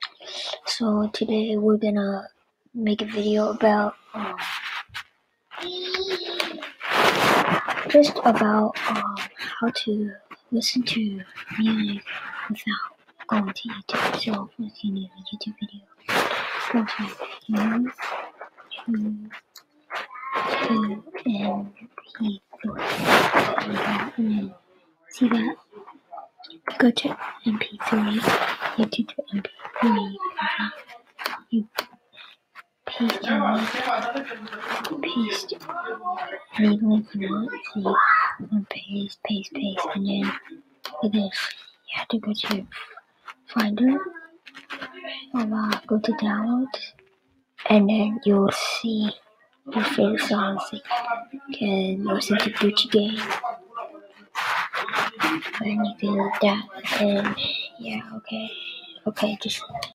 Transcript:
So today we're gonna make a video about how to listen to music without going to YouTube. So first you need a YouTube video. Go to mp3, and then see that. Go to mp3, YouTube to mp3. You paste your link, paste any link you want. So you want paste, and then with this, you have to go to Finder, go to Downloads, and then you'll see your favorite songs. You can listen to Gucci Gang or anything like that. And yeah, okay, just